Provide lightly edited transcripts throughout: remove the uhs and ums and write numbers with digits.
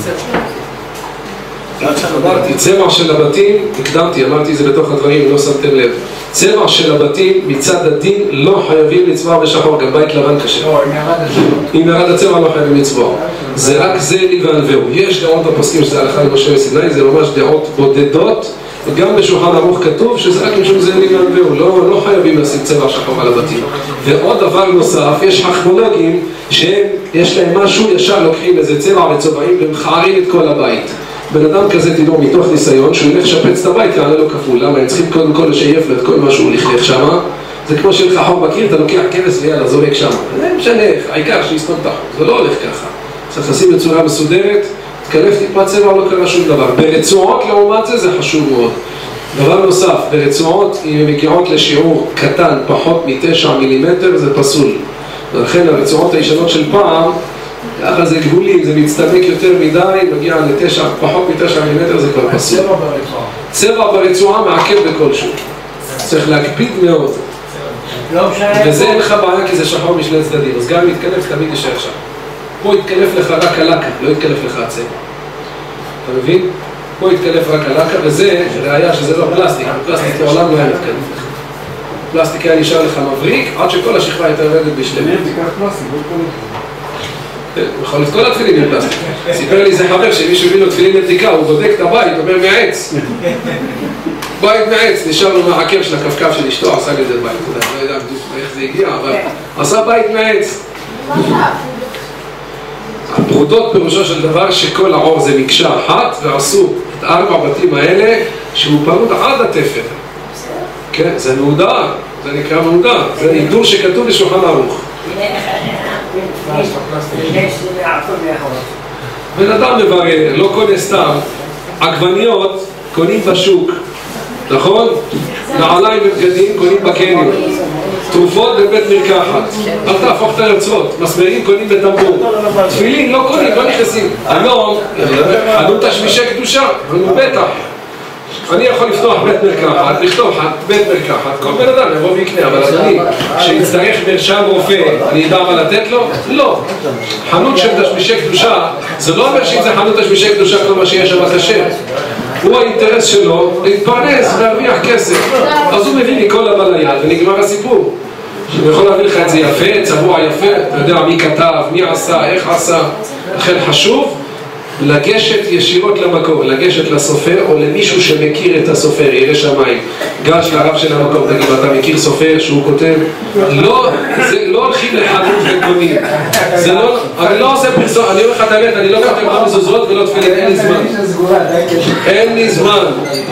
אמרתי, צבע של הבתים, הקדמתי, אמרתי זה בתוך הדברים, לא שמתם לב. צבע של הבתים מצד הדין לא חייבים לצבוע בשחור, גם בית לבן קשה. אם ירד הצבע לא חייבים לצבוע. זה רק זה לי וענווהו. יש דעות הפוסקים שזה הלכה למשה וסיני, זה ממש דעות בודדות, וגם בשולחן ערוך כתוב שזה רק משום זה לי וענווהו, לא חייבים לשים צבע שחור על הבתים. ועוד דבר נוסף, יש חכמולוגים שיש להם משהו, ישר לוקחים איזה צבע וצבעים ומכערים את כל הבית. בן אדם כזה תדעו מתוך ניסיון שהוא ילך לשפץ את הבית, יעלה לו כפול. למה? הם צריכים קודם כל לשייף לו את כל מה שהוא לכלך שמה. זה כמו שלך חור בקיר, אתה לוקח כבש ויאללה, זורק שמה. זה משנה איך, העיקר שיסתום את החור. זה לא הולך ככה. צריך לשים בצורה מסודרת, תקלף טיפה צבע, לא קרה שום דבר. ברצועות לעומת זה, זה חשוב מאוד. דבר נוסף, ברצועות, אם הן מגיעות לשיעור קטן, פחות מ9 מילימטר, זה פסול. ולכן הרצועות הישנות של פעם, ככה זה גבולי, זה מצטמק יותר מדי, מגיע פחות מ9 מילימטר, זה כבר פסול. צבע ברצועה מעכב בכלשהו. צריך להקפיד מאוד. וזה אין לך בעיה כי זה שחור משני צדדים, אז גם אם יתקלף תמיד יישאר שם. פה יתקלף לך רק הלקה, לא יתקלף לך הצבע. אתה מבין? פה יתקלף רק הלקה, וזה ראיה שזה לא פלסטיק, פלסטיק לעולם לא היה מתקלף לך. פלסטיק היה נשאר לך מבריק, עד שכל השכבה הייתה יורדת בשלמות. יכול את כל התפילין מפלסטיק. סיפר לי זה חבר שמישהו הביא לו תפילין לבדיקה, הוא בודק את הבית, אומר מעץ. בית מעץ, נשאר לו מהעקב של הכפכף של אשתו, עשה לזה בית. לא יודע איך זה הגיע, אבל עשה בית מעץ. הפרודות פירושו של דבר שכל העור זה מקשה אחת, ועשו את 4 בתים האלה שהוא פרוד עד התפר. כן, זה מעודר, זה נקרא מעודר. זה הידור שכתוב בשולחן ערוך. בן אדם מברר, לא קונה סתם. עגבניות קונים בשוק, נכון? נעליים ובגדים קונים בקניון, תרופות בבית מרקחת. אל תהפוך את היוצרות. מסמרים קונים בטמבור, תפילין לא קונים, לא נכנסים. היום חנות תשמישי קדושה, בטח אני יכול לפתוח בית מרקחת, לכתוב בית מרקחת, כל בן אדם יבוא ויקנה, אבל אדוני, שיצטרך מרשם רופא, אני אדע מה לתת לו? לא. חנות של תשמישי קדושה, זה לא אומר שאם זה חנות תשמישי קדושה כל מה שיש שם כשר. הוא האינטרס שלו להתפרנס ולהרוויח כסף. אז הוא מביא מכל הבא ליד ונגמר הסיפור. הוא יכול להביא לך את זה יפה, צבוע יפה, אתה יודע מי כתב, מי עשה, איך עשה. לכן חשוב לגשת ישירות למקום, לגשת לסופר או למישהו שמכיר את הסופר, ירא שמיים. גש לרב של המקום, תגיד, אתה מכיר סופר שהוא כותב? לא, זה לא הולכים לחנות וקונים. זה לא, אני לא עושה פרסום, אני אומר לך את האמת, אני לא כותב לא מזוזות ולא תפילין, אין לי זמן. אין לי זמן.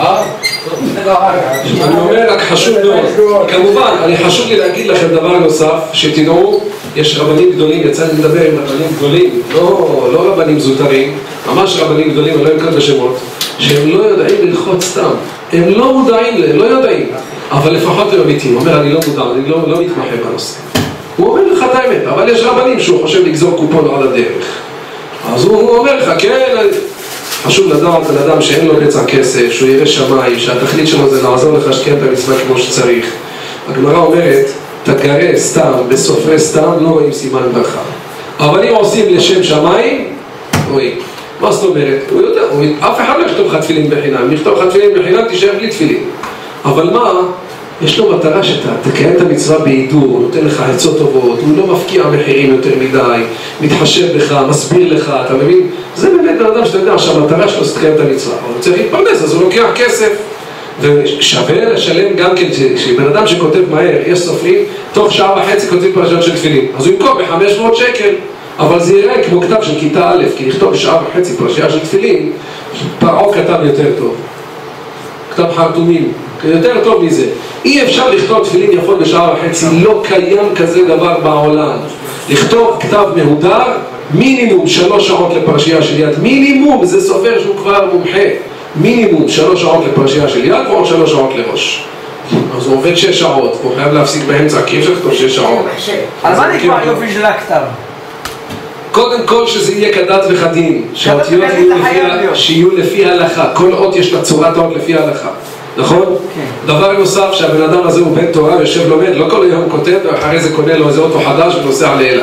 אני אומר, רק חשוב מאוד. כמובן, אני חשוב לי להגיד לכם דבר נוסף, שתדעו, יש רבנים גדולים, יצא לי לדבר עם רבנים גדולים, לא רבנים זוטרים, ממש רבנים גדולים, אני לא אנקוט בשמות, שהם לא יודעים ללחוץ סתם, הם לא מודעים להם, לא יודעים, אבל לפחות הם אמיתיים. הוא אומר, אני לא מודע, אני לא מתמחה בנושא. הוא אומר לך את האמת, אבל יש רבנים שהוא חושב לגזור קופון על הדרך. אז הוא אומר לך, כן, חשוב לדעת על אדם שאין לו בצע כסף, שהוא ירא שמיים, שהתכלית שלו זה לעזור לך שתקיים את המצווה כמו שצריך. הגמרא אומרת, תגרה סתם, בסופרי סתם, לא רואים סימן ברכה. אבל אם עושים לשם שמיים, רואים. מה זאת אומרת? הוא יודע, אף אחד לא יכתוב לך תפילין בחינם. אם יכתוב לך תפילין בחינם, תישאר בלי תפילין. אבל מה? יש לו מטרה שאתה תקיים את המצווה בעידור, הוא נותן לך עצות טובות, הוא לא מפקיע מחירים יותר מדי, מתחשב בך, מסביר לך, אתה מבין? זה באמת בן אדם שאתה יודע שהמטרה שלו זה תקיים את המצווה. אבל הוא צריך להתפרנס, אז הוא לוקח כסף. ושווה לשלם גם כן, שבן אדם שכותב מהר, יש סופרים, תוך שעה וחצי כותבים פרשיות של תפילין. אז הוא ימכור ב500 שקל, אבל זה יראה כמו כתב של כיתה א', כי לכתוב בשעה וחצי פרשייה של תפילין, פרעה כתב יותר טוב. כתב חרטומים, יותר טוב מזה. אי אפשר לכתוב תפילין יפות בשעה וחצי, לא קיים כזה דבר בעולם. לכתוב כתב מהודר, מינימום 3 שעות לפרשייה של יד, מינימום, זה סופר שהוא כבר מומחה. מינימום 3 שעות לפרשייה של יד ועוד 3 שעות לראש. אז הוא עובד 6 שעות, הוא חייב להפסיק באמצע, כי אפשר לכתוב 6 שעות. על מה נקרא יופי של הכתב? קודם כל שזה יהיה כדת וכדין, שהאותיות שיהיו לפי ההלכה, כל אות יש לה צורת אות לפי ההלכה, נכון? דבר נוסף, שהבן אדם הזה הוא בן תורה ויושב לומד, לא כל היום כותב ואחרי זה קונה לו איזה אוטו חדש ונוסע לאילת.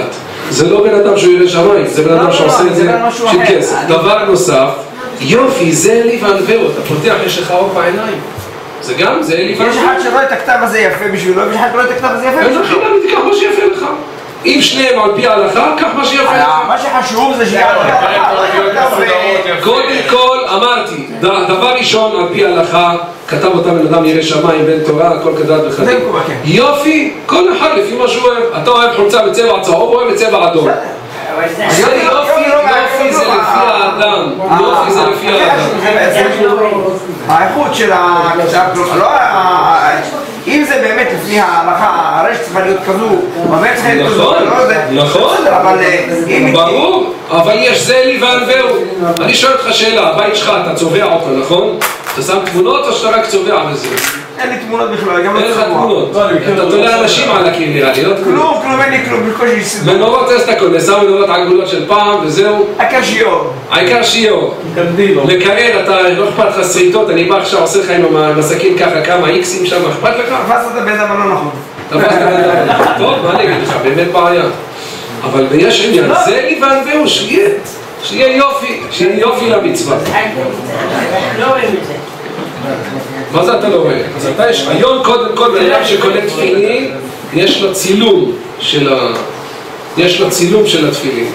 זה לא בן אדם שהוא ירא שמיים, זה בן אדם שעושה את זה של כסף. דבר נוסף, יופי, זה אלי וענווהו, אתה פותח, יש לך אור בעיניים. זה גם, זה אלי וענווהו. יש אחד שרואה את הכתב הזה יפה בשבילו, ויש אחד שרואה את הכתב הזה יפה בשבילו. אין לכם, תיקח מה שיפה לך. אם שניהם על פי ההלכה, קח מה שיפה לך. מה שחשוב זה קודם כל, אמרתי, דבר ראשון על פי ההלכה, כתב אותה בן אדם ירא שמיים, בן תורה, הכל כדת וכדין. יופי, כל אחד לפי מה שהוא אוהב. אתה אוהב חולצה בצבע צהוב, אוהב בצבע אדום. יופי זה לפי האדם, יופי זה לפי האדם. האיכות של הכתב, אם זה באמת לפי ההלכה, הרי שצריכה להיות כזו, באמת צריכה להיות כזו, נכון, ברור, אבל יש זה אלי וענווהו. אני שואל אותך שאלה, הבית שלך אתה צובע אותו, נכון? אתה שם תמונות או שאתה רק צובע בזה? אין לי תמונות בכלל, גם לא אין לך תמונות. אתה תולה אנשים על הקיר נראה לי, לא תמונות. כלום, אין לי כלום, בקושי סידור. מנורות אז אתה קונה, שם מנורות עגולות של פעם וזהו. העיקר שיור. מקרר, אתה לא אכפת לך שריטות, אני בא עכשיו עושה לך עם המסקים ככה כמה איקסים שם, אכפת לך? תפסת את הבן אדם לא נכון. תפסת את הבן אדם לא נכון. טוב, מה אני אגיד לך, באמת בעיה. אבל יש עניין, זה אלי וענווהו, שיהיה יופי, שיהיה יופי למצווה. לא רואים את זה. מה זה אתה לא רואה? אז אתה יש, היום קודם כל בן אדם שקונה תפילין, יש לו צילום של התפילין.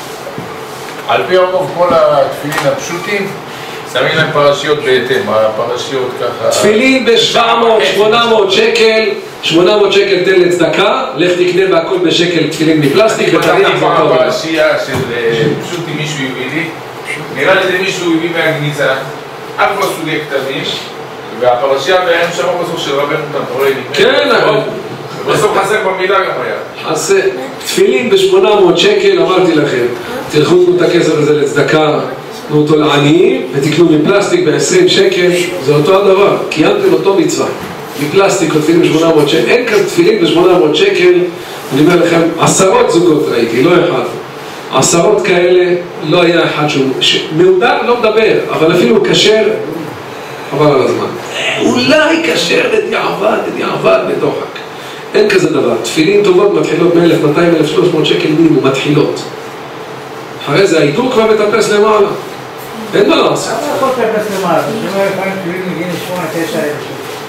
על פי הרוב כל התפילין הפשוטים שמים להם פרשיות בהתאם, הפרשיות ככה... תפילין ב-700, 800 שקל, 800 שקל תן לצדקה, לך תקנה בהכל בשקל תפילין מפלסטיק ותניח זה טוב. הפרשייה של פשוטים מישהו הביא לי, נראה לי זה מישהו הביא מהגניזה, 4 סוגי כתבים, והפרשייה בעין שם בסוף של רבנו טמפורלי. כן, בסוף חסר במילה גם היה. אז תפילין ב-800 שקל, אמרתי לכם, תלכו את הכסף הזה לצדקה, תנו אותו לעניים ותקנו מפלסטיק ב-20 שקל, זה אותו הדבר, קיימתם אותו מצווה. מפלסטיק או תפילין ב-800 שקל, אין כאן תפילין ב-800 שקל, אני אומר לכם, 10 זוגות ראיתי, לא אחד. 10 כאלה, לא היה אחד שהוא... מעודר לא מדבר, אבל אפילו כשר, חבל על הזמן. אולי כשר בדיעבד בדוחק. אין כזה דבר. תפילין טובות מתחילות מ-1,200, 1,300 שקל מינימום, מתחילות. אחרי זה העידור כבר מטפס למעלה. אין מה לעשות. אתה יכול לטפס למעלה, זאת אומרת, תפילין מגיעים 8-9 אלף.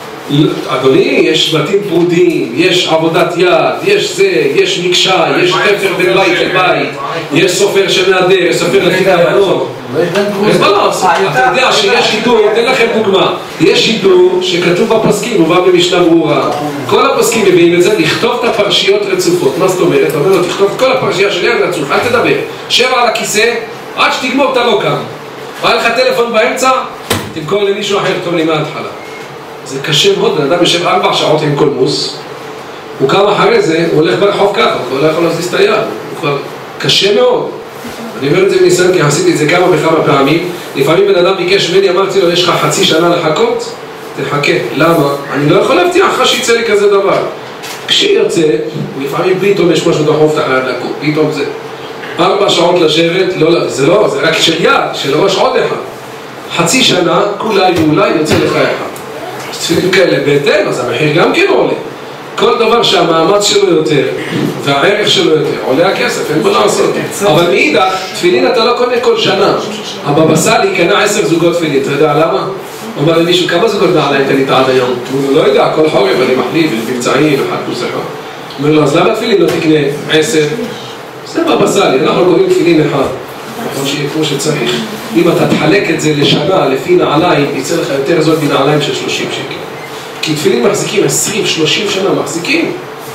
אדוני, יש בתים פרודים, יש עבודת יד, יש זה, יש מקשה, יש חפר בין בית לבית, יש סופר שמהדר, יש סופר לפי דיינות. אז מה לעשות? אתה יודע שיש הידור, אתן לכם דוגמה, יש הידור שכתוב בפוסקים, הוא בא במשנה ברורה. כל הפוסקים מביאים את זה, לכתוב את הפרשיות רצופות. מה זאת אומרת? אתה אומר לו, תכתוב את כל הפרשייה שלי על רצוף, אל תדבר. שב על הכיסא, עד שתגמור אתה לא קם. בא לך טלפון באמצע, תמכור למישהו אחר, תכתוב לי מההתחלה. זה קשה מאוד, בן אדם יושב 4 שעות עם קולמוס, הוא קם אחרי זה, הוא הולך ברחוב ככה, הוא לא יכול להזיז את היד, הוא כבר קשה מאוד. אני אומר את זה מניסיון, כי עשיתי את זה כמה וכמה פעמים. לפעמים בן אדם ביקש ממני, אמרתי לו, יש לך חצי שנה לחכות? תחכה. למה? אני לא יכול להבטיח לך שיצא לי כזה דבר. כשיוצא, לפעמים פתאום יש משהו דחוף, אתה חייב לקום, פתאום זה 4 שעות לשבת, זה לא, זה רק של יד, של ראש עוד אחד. חצי שנה, כולי ואולי יוצא לך אחד. תפילין כאלה בהתאם, אז המחיר גם כן עולה. כל דבר שהמאמץ שלו יותר והערך שלו יותר, עולה הכסף, אין מה לעשות. אבל מאידך, תפילין אתה לא קונה כל שנה. הבבא סאלי קנה 10 זוגות תפילין, אתה יודע למה? הוא אומר למישהו, כמה זוגות נעליים קנית עד היום? הוא לא יודע, כל חורף אני מחליף, מבצעים, 1+1. הוא אומר לו, אז למה תפילין לא תקנה 10? זה בבא סאלי, אנחנו קוראים תפילין אחד. נכון שיהיה כמו שצריך. אם אתה תחלק את זה לשנה לפי נעליים, יצא לך יותר זול מנעליים של 30 שקל. כי תפילין מחזיקים 20-30 שנה מחזיקים.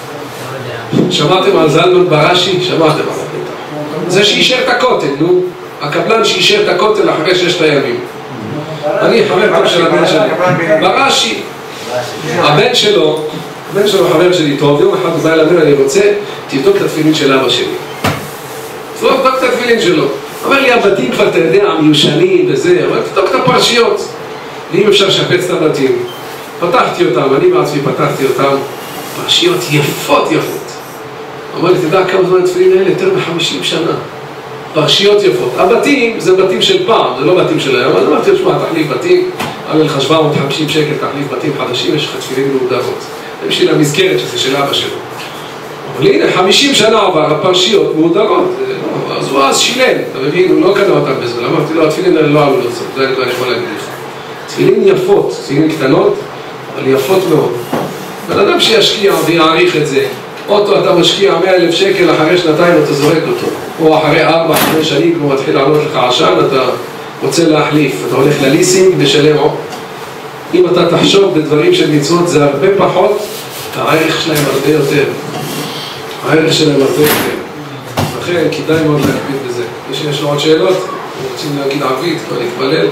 שמעתם על זלמן בראשי? שמעתם על זה. זה שאישר את הכותל, נו. הקבלן שאישר את הכותל אחרי 6 הימים. אני חבר טוב של הבן שלי. בראשי. הבן שלו חבר שלי טוב, יום אחד הוא בא אליי, אני רוצה, תבדוק את התפילין של אבא שלי. תבדוק את התפילין שלו. אומר לי, הבתים כבר, אתה יודע, מיושנים וזה, אבל תבדוק את הפרשיות. ואם אפשר לשפץ את הבתים. פתחתי אותם, אני בעצמי פתחתי אותם. פרשיות יפות. אומר לי, תדע כמה זמן התפילין האלה? יותר מ-50 שנה. פרשיות יפות. הבתים זה בתים של פעם, זה לא בתים של היום. אז אמרתי, תשמע, תחליף בתים, עלה לך 750 שקל, תחליף בתים חדשים, יש לך תפילין מעודרות. זה בשביל המסגרת שזה של אבא שלו. אבל הנה, 50 שנה עבר, הפרשיות מהודרות, אז הוא אז שילם, אתה מבין? הוא לא קנה אותם בזמן, אמרתי לו, התפילין האלה לא עלו לעשות, זה אני יכול להגיד לך. תפילין יפות, תפילין קטנות, אבל יפות מאוד. בן אדם שישקיע ויעריך את זה, אוטו אתה משקיע 100,000 שקל, אחרי שנתיים אתה זורק אותו, או אחרי 4-5 שנים כבר מתחיל לעלות לך עשן, אתה רוצה להחליף, אתה הולך לליסינג ושלם עוד. אם אתה תחשוב בדברים של מצוות זה הרבה פחות, הערך שלהם הרבה יותר. הערך שלהם הרבה יותר. לכן כדאי מאוד להקפיד בזה. מי שיש לו עוד שאלות, רוצים להגיד ערבית, כבר להתפלל.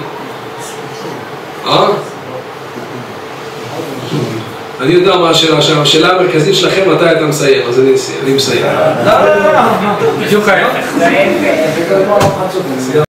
אני יודע מה השאלה שם, השאלה המרכזית שלכם מתי אתה מסיים, אז אני מסיים. לא, בדיוק ההפך.